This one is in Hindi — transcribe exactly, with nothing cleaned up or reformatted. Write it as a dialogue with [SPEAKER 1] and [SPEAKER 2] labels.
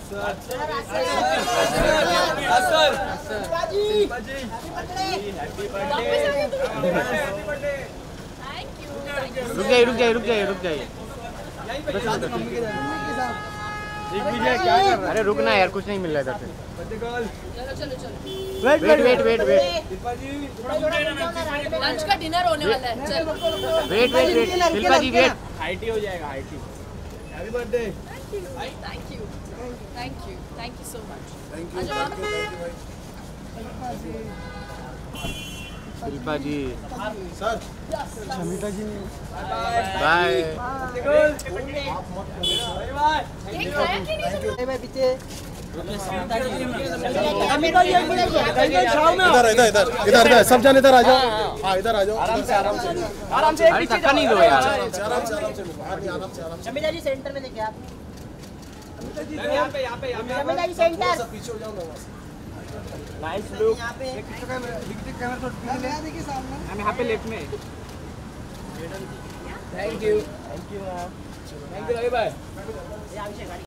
[SPEAKER 1] रुक जाइए रुक जाइए रुक जाइए रुक जाइए। अरे रुकना यार, कुछ नहीं मिल रहा इधर से।
[SPEAKER 2] चलो चलो चलो।
[SPEAKER 1] Wait wait wait wait wait
[SPEAKER 2] lunch का डिनर होने वाला है। चलो
[SPEAKER 1] wait wait wait Shilpa ji wait.
[SPEAKER 3] हाइटी हो जाएगा हाइटी। Happy birthday.
[SPEAKER 2] Thank you thank you thank you so much.
[SPEAKER 1] Shilpa ji
[SPEAKER 4] sir
[SPEAKER 1] Shamita ji bye.
[SPEAKER 4] इधर इधर इधर इधर इधर सब जन इधर आ जाओ। हाँ इधर आ जाओ। आराम से आराम से आराम से
[SPEAKER 1] अरे धक्का नहीं दो यार।
[SPEAKER 4] आराम से आराम से आराम से बाहर नहीं, आराम से आराम से।
[SPEAKER 5] शमिता जी सेंटर में देखिए आप।
[SPEAKER 3] यहाँ पे यहाँ पे यहाँ पे
[SPEAKER 5] शमिता जी सेंटर।
[SPEAKER 4] सब पीछे हो जाओ ना वहाँ से।
[SPEAKER 3] Nice look.
[SPEAKER 5] यहाँ पे
[SPEAKER 3] हम यहाँ पे लेफ्ट में। Thank you thank you ma'am. Thank you bye.